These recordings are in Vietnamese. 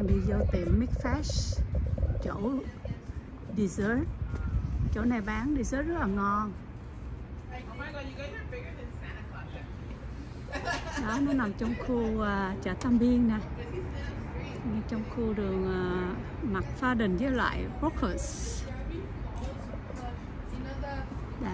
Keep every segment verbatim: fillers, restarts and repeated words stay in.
đang đi vô tiệm Mix Fresh, chỗ dessert. Chỗ này bán dessert rất là ngon. Đó, nó nằm trong khu uh, chợ Tam Biên nè, trong khu đường uh, McFadden với lại Brookhurst. Đây.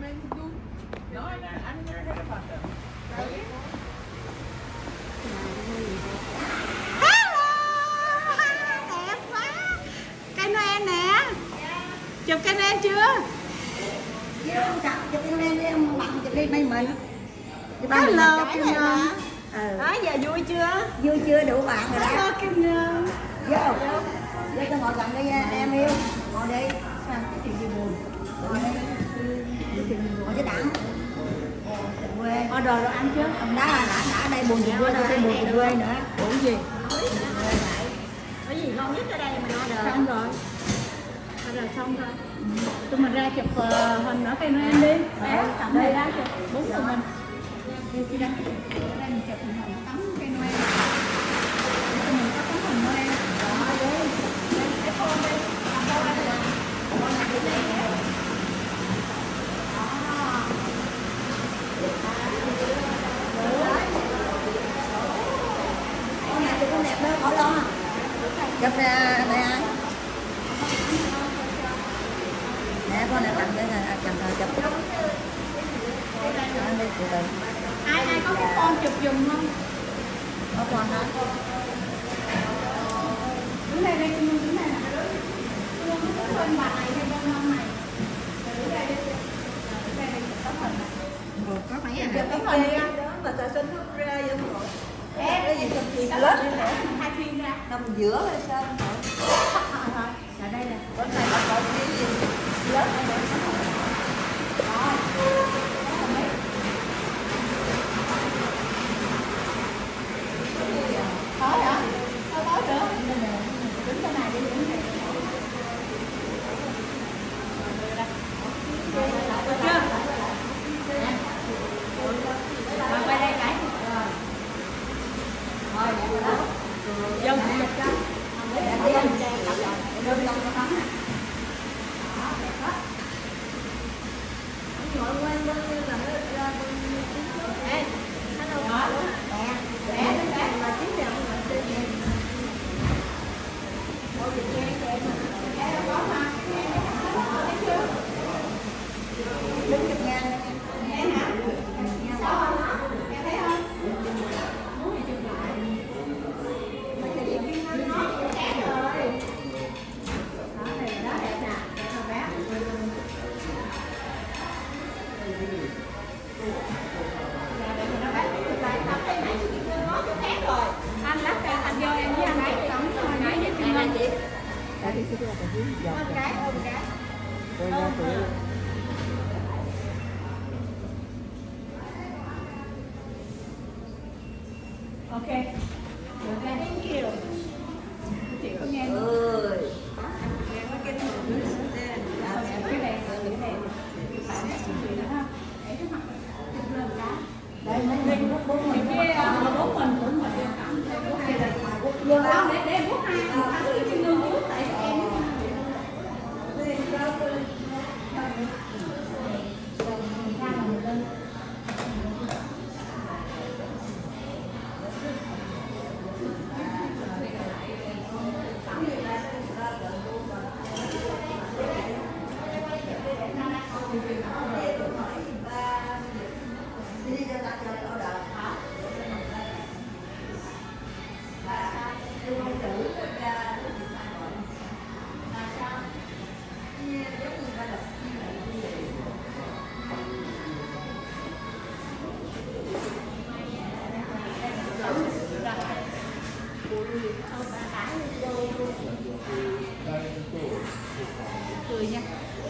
Cây Noel nè. Chụp cây Noel chưa? Chụp cây Noel đi, ông bạn chụp đi may mình. Hello Kim Nhung. Ừ. Đó, giờ vui chưa? Vui chưa, đủ bạn rồi đó. Hello Kim Nhung. Vô. Vô cho ngồi gần đây em yêu. Ngồi đi. Sao cái chuyện gì buồn? Ngồi đi. Ngồi chứ đặng. Quê. Order đồ ăn chưa? Ông đã đã đã đây buồn về quê, tôi thêm buồn về quê nữa. Ủa gì? Có gì ngon nhất ở đây mình order. Xong rồi. Order xong rồi. Tụi mình ra chụp uh, hình ở cây Noel đi. Bé, cầm đây ra chụp bốn tụi mình. Đi đi đây. Đây mình chụp hình tấm cây Noel. Để tụi mình có tấm hình Noel. Đó, đi. Cái phone đi. Làm đâu đây nè. Con này đi đây nè. Con này chụp con đẹp đâu, khỏi lo. Chụp nè, nè. Nè, con này tặng đây nè, chụp chụp chụp. Ai ai có cái phone chụp giùm không? Có con đó. Đứng đây đây, đứng đây nè. Đứng bên bà này hay bên mông này. Đứng đây đi. Đứng đây đi, tấm hình này. Có mấy à? Chụp tấm hình đi. Mà tại sao nó ra vậy rồi? Em, cái gì trong gì lớp lớp hai phiên ra. nằm giữa hay sao? Thôi, ở đây nè. Bên này là có cái gì? Lớp này nè. Rồi. Tối hả? Thôi tối nữa. Đứng cái này đi, đứng này. Được chưa? Rồi quay đây cái. Rồi, rồi đó. Dân chụp cho. Để đi anh chơi cặp rồi. Đưa con cho con nè. Đó, đẹp hết. Ngồi quên bên như là nó ra bên ê, hello. Đó, Nè, Nè, nè, nó càng là tiếng đẹp mà chơi gì. ôi chị nghe cho em. Em đâu có mà. Thấy chưa? Đứng chụp ngang đây. Nghe hả? Sao không? Nghe thấy không? Muốn thì chụp lại. Mình sẽ chụp viên hơn nó. Đẹp rồi. Đó, này là đó đẹp nè. Đẹp rồi bé. Anh lát ra anh vô em với anh chụp tấm thôi, nói với Kim Ngân. Đã đi cái cái dưới dọc. Ôm cái, ôm cái. Quay ra tụi. Ok. Được ra. Thank you. Chị có nghe không? Ơi. Nghe có cái thường nữa nè. Cái này, cái này. Bạn này chị nữa ha. Để cái mặt chụp lên cái. Đây, mình đi bút bút mình kia, bút mình cũng mình cảm thấy bút kia là bút vô đâu để để bút hai, anh cứ Kim Ngân bút tại em. Cười nha.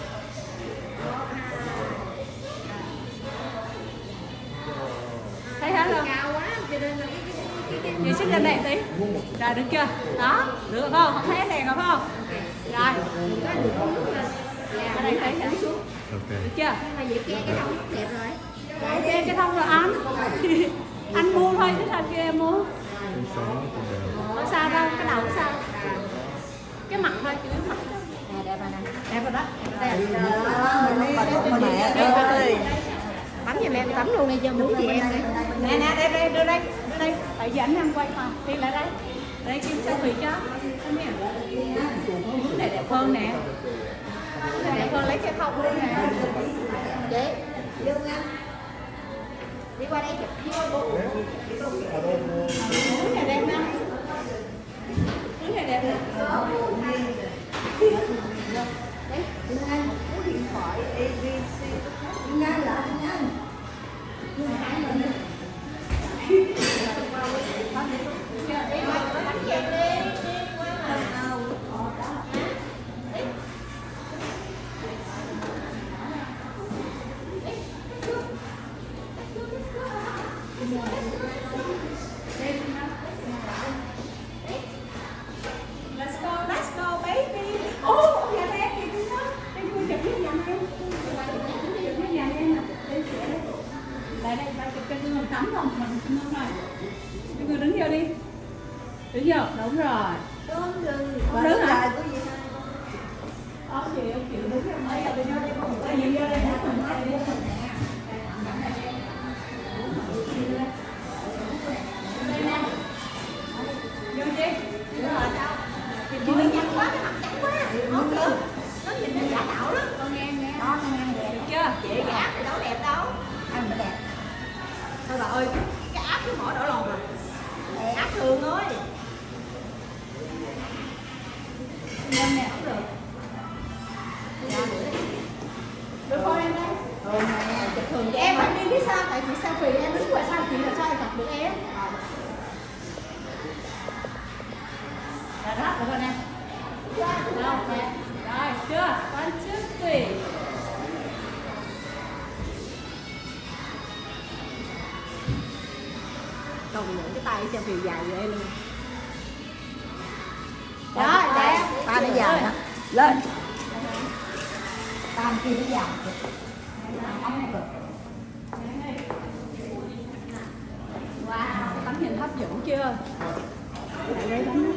Thấy hết không? Cao quá cho nên là cái cái cái Chị xích lên đây tí. Rồi được chưa? Đó, được rồi không? Không thấy đèn rồi phải không? Rồi. Ở đây thấy hả? Được chưa? mà vậy kia cái thông đẹp rồi. Ok, cái thông rồi anh. Anh mua thôi chứ sao kia em mua? Có sao đâu, cái đầu có sao. Cái mặt thôi, chỉ mặt thôi. Nè đẹp rồi nè. Đẹp rồi đó. Mẹ ơi. Tắm giùm em, tắm luôn đi cho muốn chị em đi. Nè nè, đây đây, đưa đây, đưa đây. Tại vì ảnh đang quay mà. Đi lại đây. Đây Kim selfie cho. Come here. Hướng này đẹp hơn nè. Hướng này đẹp hơn, lấy cái không luôn nè. Chị, vô nha. Đi qua đây chụp. Hướng này đẹp nè. Hướng này đẹp nè. Đấy, Phương Anh, có điện thoại a bê xê. Phương Anh lại, Phương Anh. Phương Anh rồi nè. Let's go, let's go, baby. Ô, nhà em thì cũng đó. Đây tôi chụp với nhà em. Chụp với nhà em nè. Đây sẽ đây. Lại đây, ba chụp cho người tắm không? Mình không rồi. Mọi người đứng vô đi. Đứng vô, đúng rồi. Đứng đứng. Con đứng hả? Có gì không? Ờ, chị, chị đứng vô đây. Đây, vô đây. Đây, vô đây. Vô chị. Chị đừng nhăn quá, cái mặt trắng quá. Không được. Nó nhìn nó giả tạo lắm. Con nghe nghe. Đó, con nghe đẹp. Được chưa? Chị cái áp thì đâu đẹp đâu. Ai mà đẹp. Thôi bà ơi, cái áp cái mỏ đỏ lòn rồi. Đẹp. Áp thường thôi. Nhanh nè, không được. Được con em đây. Ừ nè, chụp thường cho Em em. phải đi biết sao? Tại chị selfie em đứng ngoài sao chị là sao em gặp được em? Rồi đó, được rồi nè. Đâu, nè. Rồi, chưa? One, two, three. Còn những cái tay cho phiền dài vậy luôn. Đó, đẹp. Ta nó dài hả? Lên. Ta kia nó dài. Ấm cực. Wow, tấm hình hấp dẫn chưa? Lại đây tấm.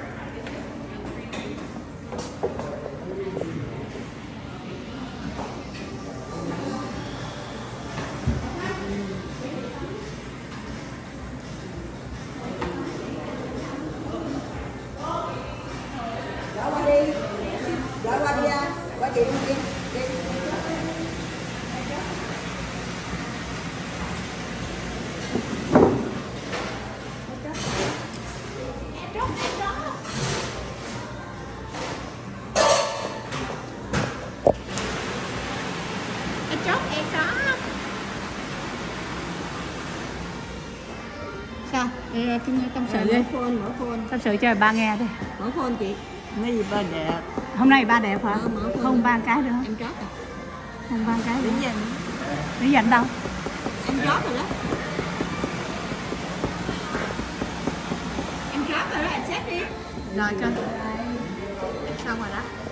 Gọi qua đi. Gọi qua đi à. Qua chị đi. Đi. Em chốt, em chốt. Sao? Ê, Kim tâm sự đi. Mở phone, mở phone. Tâm sự cho ba nghe đi. Mở phone chị. Nói gì ba đẹp. Hôm nay ba đẹp hả? Ờ, mở phone. Không ba cái nữa. Em chót rồi. Không ba cái nữa. Điểm danh. Để dành đâu? Em chót rồi đó. Em chót rồi đó, em xếp đi. Rồi cơ. Xong rồi đó.